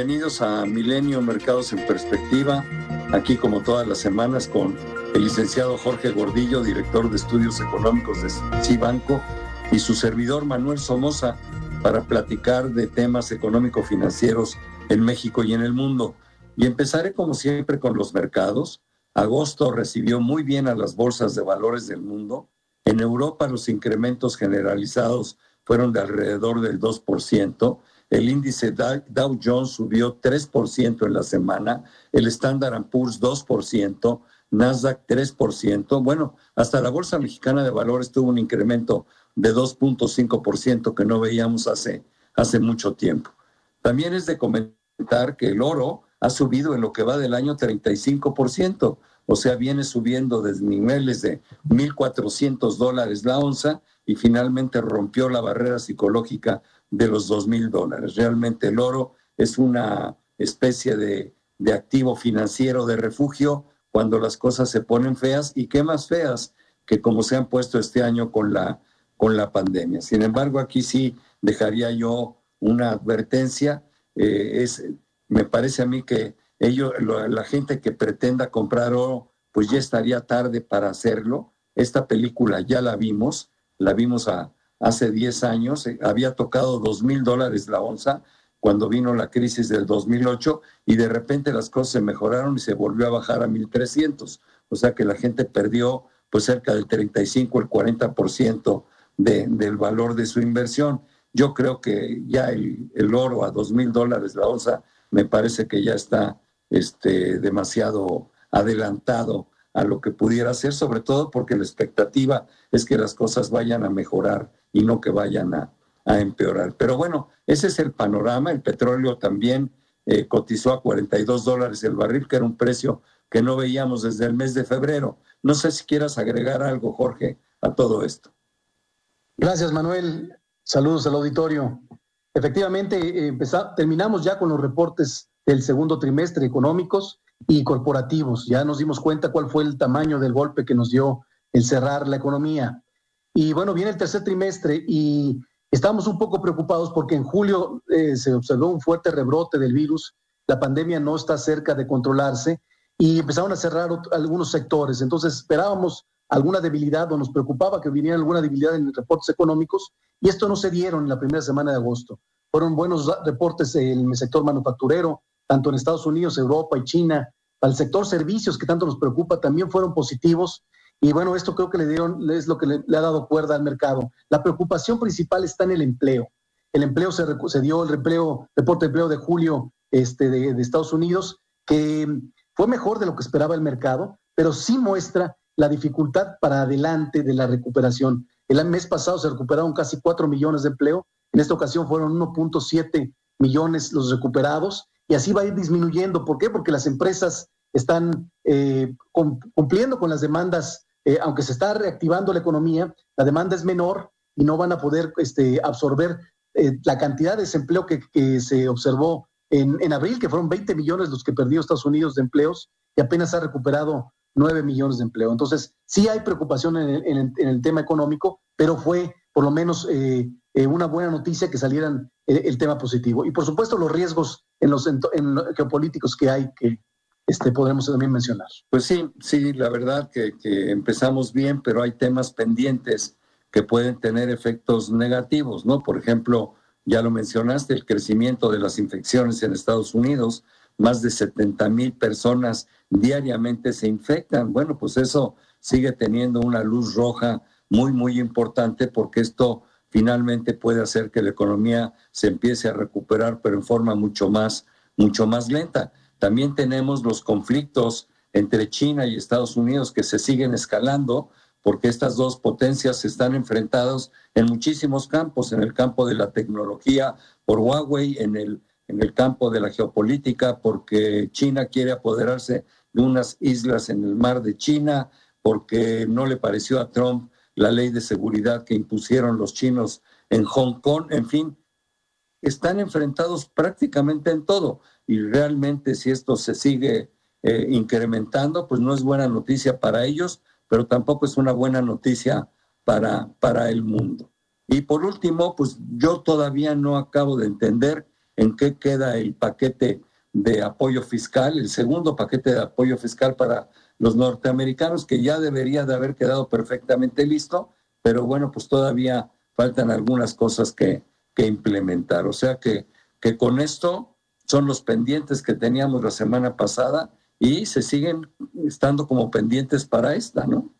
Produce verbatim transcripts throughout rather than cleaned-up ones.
bienvenidos a Milenio Mercados en Perspectiva, aquí como todas las semanas con el licenciado Jorge Gordillo, director de Estudios Económicos de Cibanco, y su servidor Manuel Somoza, para platicar de temas económico-financieros en México y en el mundo. Y empezaré como siempre con los mercados. Agosto recibió muy bien a las bolsas de valores del mundo. En Europa los incrementos generalizados fueron de alrededor del dos por ciento. El índice Dow Jones subió tres por ciento en la semana, el Standard and Poor's dos por ciento, Nasdaq tres por ciento. Bueno, hasta la Bolsa Mexicana de Valores tuvo un incremento de dos punto cinco por ciento que no veíamos hace, hace mucho tiempo. También es de comentar que el oro ha subido en lo que va del año treinta y cinco por ciento, o sea, viene subiendo desde niveles de mil cuatrocientos dólares la onza y finalmente rompió la barrera psicológica de los dos mil dólares. Realmente el oro es una especie de, de activo financiero de refugio cuando las cosas se ponen feas, y qué más feas que como se han puesto este año con la, con la pandemia. Sin embargo, aquí sí dejaría yo una advertencia. Eh, es, me parece a mí que ellos, la gente que pretenda comprar oro, pues ya estaría tarde para hacerlo. Esta película ya la vimos, la vimos a hace diez años, había tocado dos mil dólares la onza cuando vino la crisis del dos mil ocho, y de repente las cosas se mejoraron y se volvió a bajar a mil trescientos. O sea que la gente perdió pues cerca del treinta y cinco, el cuarenta por ciento de, del valor de su inversión. Yo creo que ya el, el oro a dos mil dólares la onza me parece que ya está este, demasiado adelantado a lo que pudiera ser, sobre todo porque la expectativa es que las cosas vayan a mejorar y no que vayan a, a empeorar. Pero bueno, ese es el panorama. El petróleo también eh, cotizó a cuarenta y dos dólares el barril, que era un precio que no veíamos desde el mes de febrero. No sé si quieras agregar algo, Jorge, a todo esto. Gracias, Manuel. Saludos al auditorio. Efectivamente, eh, empezá, terminamos ya con los reportes del segundo trimestre económicos y corporativos. Ya nos dimos cuenta cuál fue el tamaño del golpe que nos dio el cerrar la economía. Y bueno, viene el tercer trimestre y estamos un poco preocupados porque en julio eh, se observó un fuerte rebrote del virus, la pandemia no está cerca de controlarse y empezaron a cerrar algunos sectores. Entonces esperábamos alguna debilidad o nos preocupaba que viniera alguna debilidad en reportes económicos, y esto no se dieron en la primera semana de agosto. Fueron buenos reportes en el sector manufacturero, tanto en Estados Unidos, Europa y China. Para el sector servicios, que tanto nos preocupa, también fueron positivos. Y bueno, esto creo que le dieron, es lo que le, le ha dado cuerda al mercado. La preocupación principal está en el empleo. El empleo se, se dio, el empleo, reporte de empleo de julio este, de, de Estados Unidos, que fue mejor de lo que esperaba el mercado, pero sí muestra la dificultad para adelante de la recuperación. El mes pasado se recuperaron casi cuatro millones de empleo, en esta ocasión fueron uno punto siete millones los recuperados, y así va a ir disminuyendo. ¿Por qué? Porque las empresas están eh, cumpliendo con las demandas. Eh, aunque se está reactivando la economía, la demanda es menor y no van a poder este, absorber eh, la cantidad de desempleo que, que se observó en, en abril, que fueron veinte millones los que perdió Estados Unidos de empleos, y apenas ha recuperado nueve millones de empleo. Entonces, sí hay preocupación en el, en el, en el tema económico, pero fue por lo menos eh, eh, una buena noticia que salieran eh, el tema positivo. Y por supuesto los riesgos en los, en, en los geopolíticos que hay, que Este, podremos también mencionar. Pues sí, sí, la verdad que, que empezamos bien, pero hay temas pendientes que pueden tener efectos negativos, ¿no? Por ejemplo, ya lo mencionaste, el crecimiento de las infecciones en Estados Unidos, más de setenta mil personas diariamente se infectan. Bueno, pues eso sigue teniendo una luz roja muy, muy importante, porque esto finalmente puede hacer que la economía se empiece a recuperar, pero en forma mucho más, mucho más lenta. También tenemos los conflictos entre China y Estados Unidos que se siguen escalando, porque estas dos potencias están enfrentadas en muchísimos campos, en el campo de la tecnología por Huawei, en el, en el campo de la geopolítica, porque China quiere apoderarse de unas islas en el mar de China, porque no le pareció a Trump la ley de seguridad que impusieron los chinos en Hong Kong. En fin, están enfrentados prácticamente en todo. Y realmente si esto se sigue eh, incrementando, pues no es buena noticia para ellos, pero tampoco es una buena noticia para, para el mundo. Y por último, pues yo todavía no acabo de entender en qué queda el paquete de apoyo fiscal, el segundo paquete de apoyo fiscal para los norteamericanos, que ya debería de haber quedado perfectamente listo, pero bueno, pues todavía faltan algunas cosas que, que implementar. O sea que, que con esto son los pendientes que teníamos la semana pasada y se siguen estando como pendientes para esta, ¿no?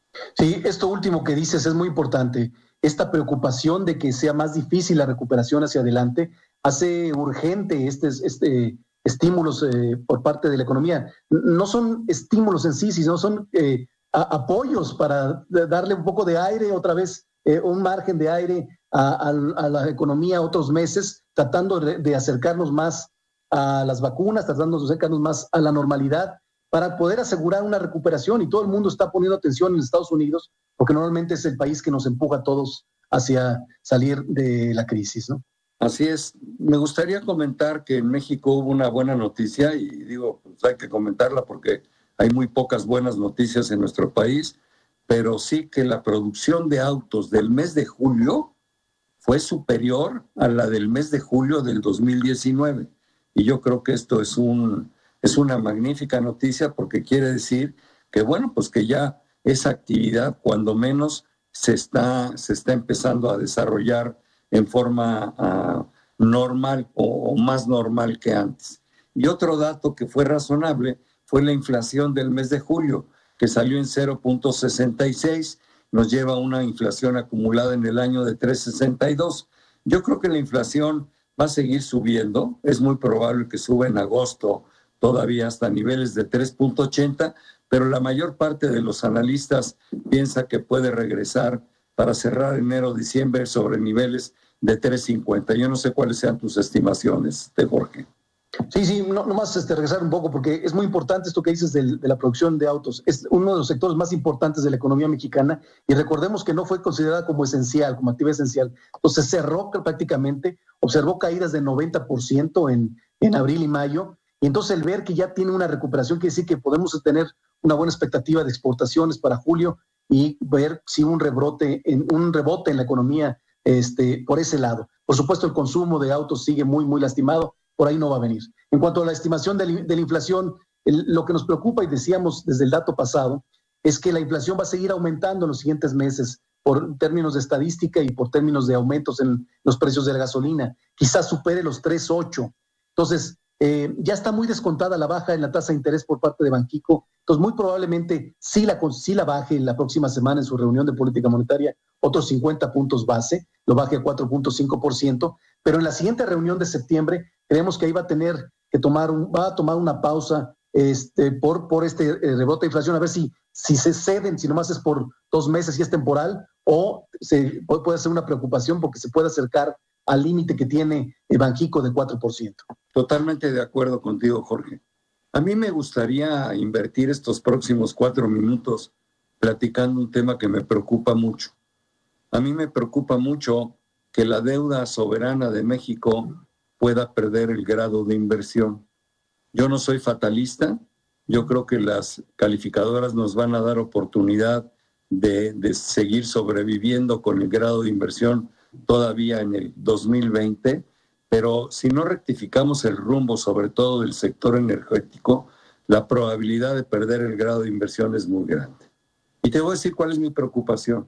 Sí, esto último que dices es muy importante. Esta preocupación de que sea más difícil la recuperación hacia adelante hace urgente este, este estímulos eh, por parte de la economía. No son estímulos en sí, sino son eh, a, apoyos para darle un poco de aire, otra vez eh, un margen de aire a, a, a la economía otros meses, tratando de, de acercarnos más a las vacunas, tratando de acercarnos más a la normalidad para poder asegurar una recuperación. Y todo el mundo está poniendo atención en Estados Unidos, porque normalmente es el país que nos empuja a todos hacia salir de la crisis, ¿no? Así es. Me gustaría comentar que en México hubo una buena noticia, y digo, pues hay que comentarla porque hay muy pocas buenas noticias en nuestro país, pero sí que la producción de autos del mes de julio fue superior a la del mes de julio del dos mil diecinueve. Y yo creo que esto es, un, es una magnífica noticia, porque quiere decir que, bueno, pues que ya esa actividad, cuando menos, se está, se está empezando a desarrollar en forma uh, normal o, o más normal que antes. Y otro dato que fue razonable fue la inflación del mes de julio, que salió en cero punto sesenta y seis, nos lleva a una inflación acumulada en el año de tres punto sesenta y dos. Yo creo que la inflación va a seguir subiendo, es muy probable que suba en agosto todavía hasta niveles de tres punto ochenta, pero la mayor parte de los analistas piensa que puede regresar para cerrar enero-diciembre sobre niveles de tres punto cincuenta. Yo no sé cuáles sean tus estimaciones, de Jorge. Sí, sí, no, nomás este, regresar un poco, porque es muy importante esto que dices de, de la producción de autos. Es uno de los sectores más importantes de la economía mexicana, y recordemos que no fue considerada como esencial, como actividad esencial. Entonces cerró prácticamente, observó caídas de noventa por ciento en, en abril y mayo, y entonces el ver que ya tiene una recuperación quiere decir que podemos tener una buena expectativa de exportaciones para julio y ver si un rebrote, en, un rebote en la economía este, por ese lado. Por supuesto, el consumo de autos sigue muy, muy lastimado, por ahí no va a venir. En cuanto a la estimación de la, de la inflación, el, lo que nos preocupa, y decíamos desde el dato pasado, es que la inflación va a seguir aumentando en los siguientes meses por términos de estadística y por términos de aumentos en los precios de la gasolina. Quizás supere los tres punto ocho. Entonces, eh, ya está muy descontada la baja en la tasa de interés por parte de Banxico. Entonces, muy probablemente sí la, sí la baje la próxima semana en su reunión de política monetaria, otros cincuenta puntos base, lo baje a cuatro punto cinco por ciento, pero en la siguiente reunión de septiembre creemos que ahí va a tener que tomar, un, va a tomar una pausa este, por, por este eh, rebote de inflación, a ver si, si se ceden, si nomás es por dos meses y es temporal, o se, puede ser una preocupación porque se puede acercar al límite que tiene el Banxico de cuatro por ciento. Totalmente de acuerdo contigo, Jorge. A mí me gustaría invertir estos próximos cuatro minutos platicando un tema que me preocupa mucho. A mí me preocupa mucho que la deuda soberana de México pueda perder el grado de inversión. Yo no soy fatalista, yo creo que las calificadoras nos van a dar oportunidad de, de seguir sobreviviendo con el grado de inversión todavía en el dos mil veinte, pero si no rectificamos el rumbo, sobre todo del sector energético, la probabilidad de perder el grado de inversión es muy grande. Y te voy a decir cuál es mi preocupación.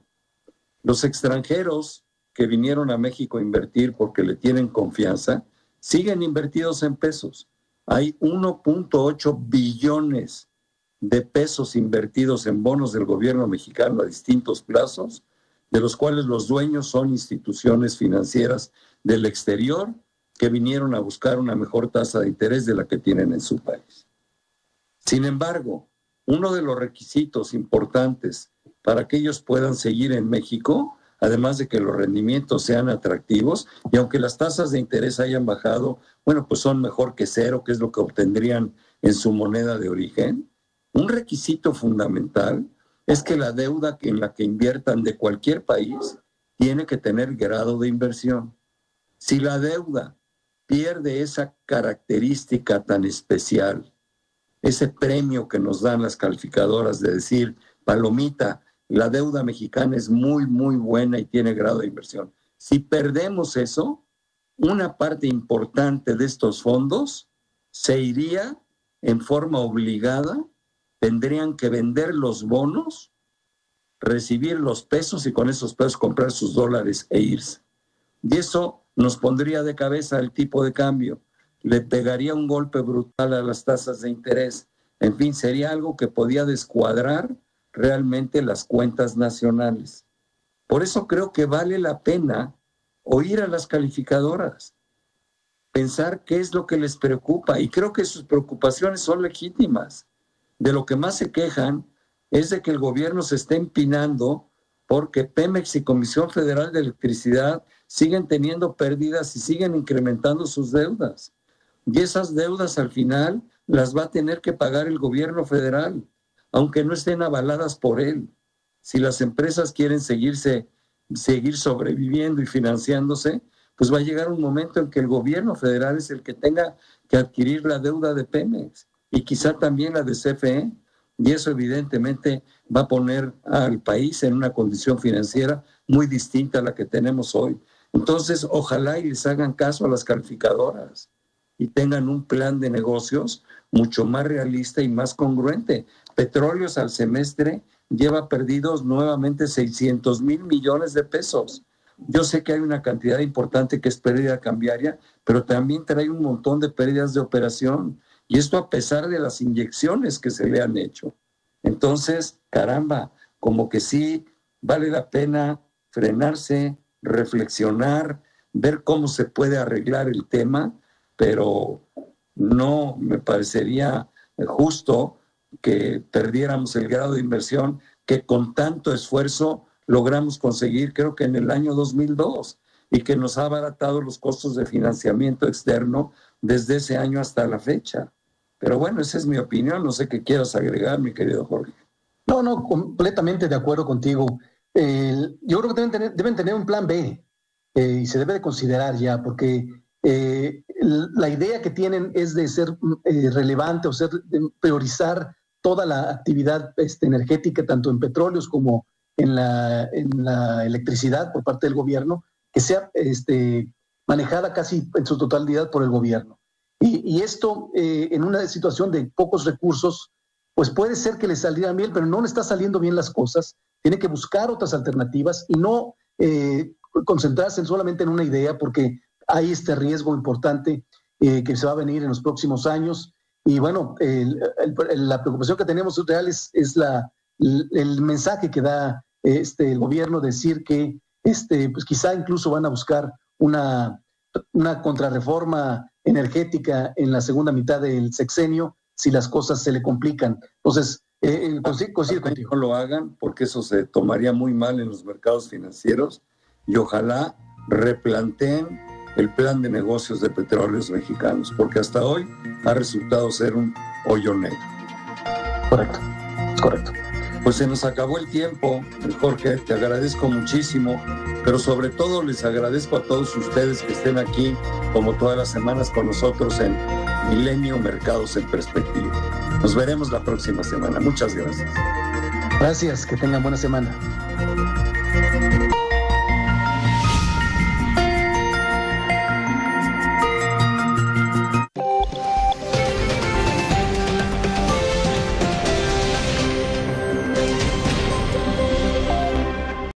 Los extranjeros que vinieron a México a invertir porque le tienen confianza, siguen invertidos en pesos. Hay uno punto ocho billones de pesos invertidos en bonos del gobierno mexicano a distintos plazos, de los cuales los dueños son instituciones financieras del exterior que vinieron a buscar una mejor tasa de interés de la que tienen en su país. Sin embargo, uno de los requisitos importantes para que ellos puedan seguir en México, además de que los rendimientos sean atractivos, y aunque las tasas de interés hayan bajado, bueno, pues son mejor que cero, que es lo que obtendrían en su moneda de origen. Un requisito fundamental es que la deuda en la que inviertan de cualquier país tiene que tener grado de inversión. Si la deuda pierde esa característica tan especial, ese premio que nos dan las calificadoras de decir, palomita, la deuda mexicana es muy, muy buena y tiene grado de inversión. Si perdemos eso, una parte importante de estos fondos se iría en forma obligada, tendrían que vender los bonos, recibir los pesos y con esos pesos comprar sus dólares e irse. Y eso nos pondría de cabeza el tipo de cambio, le pegaría un golpe brutal a las tasas de interés. En fin, sería algo que podía descuadrar realmente las cuentas nacionales. Por eso creo que vale la pena oír a las calificadoras, pensar qué es lo que les preocupa, y creo que sus preocupaciones son legítimas. De lo que más se quejan es de que el gobierno se esté empinando porque Pemex y Comisión Federal de Electricidad siguen teniendo pérdidas y siguen incrementando sus deudas. Y esas deudas al final las va a tener que pagar el gobierno federal, aunque no estén avaladas por él. Si las empresas quieren seguirse, seguir sobreviviendo y financiándose, pues va a llegar un momento en que el gobierno federal es el que tenga que adquirir la deuda de Pemex y quizá también la de C F E, y eso evidentemente va a poner al país en una condición financiera muy distinta a la que tenemos hoy. Entonces, ojalá y les hagan caso a las calificadoras y tengan un plan de negocios mucho más realista y más congruente. Petróleos al semestre lleva perdidos nuevamente seiscientos mil millones de pesos. Yo sé que hay una cantidad importante que es pérdida cambiaria, pero también trae un montón de pérdidas de operación. Y esto a pesar de las inyecciones que se le han hecho. Entonces, caramba, como que sí vale la pena frenarse, reflexionar, ver cómo se puede arreglar el tema, pero no me parecería justo que perdiéramos el grado de inversión que con tanto esfuerzo logramos conseguir, creo que en el año dos mil dos, y que nos ha abaratado los costos de financiamiento externo desde ese año hasta la fecha. Pero bueno, esa es mi opinión, no sé qué quieras agregar, mi querido Jorge. No, no, completamente de acuerdo contigo. Eh, yo creo que deben tener, deben tener un plan B eh, y se debe de considerar ya, porque eh, la idea que tienen es de ser eh, relevante o ser, de priorizar toda la actividad este, energética, tanto en petróleos como en la, en la electricidad por parte del gobierno, que sea este, manejada casi en su totalidad por el gobierno. Y, y esto, eh, en una situación de pocos recursos, pues puede ser que le saliera bien, pero no le está saliendo bien las cosas. Tiene que buscar otras alternativas y no eh, concentrarse solamente en una idea, porque hay este riesgo importante eh, que se va a venir en los próximos años. Y bueno, el, el, la preocupación que tenemos real es, es la, el, el mensaje que da este, el gobierno, decir que este, pues quizá incluso van a buscar una, una contrarreforma energética en la segunda mitad del sexenio si las cosas se le complican. Entonces, eh, consigo, consigo contigo. No lo hagan porque eso se tomaría muy mal en los mercados financieros y ojalá replanteen el plan de negocios de Petróleos Mexicanos, porque hasta hoy ha resultado ser un hoyo negro. Correcto, es correcto. Pues se nos acabó el tiempo, Jorge, te agradezco muchísimo, pero sobre todo les agradezco a todos ustedes que estén aquí, como todas las semanas, con nosotros en Milenio Mercados en Perspectiva. Nos veremos la próxima semana. Muchas gracias. Gracias, que tengan buena semana.